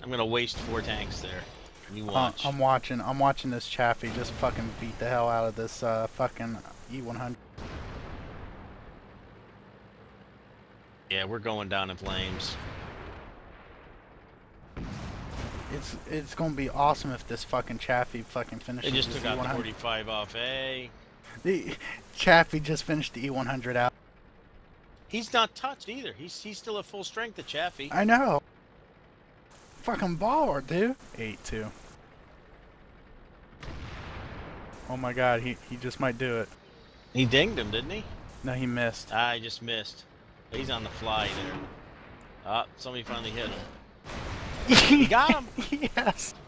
I'm gonna waste 4 tanks there. You watch. I'm watching this Chaffee just fucking beat the hell out of this fucking E100. Yeah, we're going down in flames. It's gonna be awesome if this fucking Chaffee fucking finishes. They just this took out the E100. 45 off A. The Chaffee just finished the E100 out. He's not touched either. He's still at full strength at Chaffee. I know. Fucking baller, dude. 8-2. Oh my god, he just might do it. He dinged him, didn't he? No, he missed. Ah, he just missed. He's on the fly there. Ah, somebody finally hit him. He got him! Yes.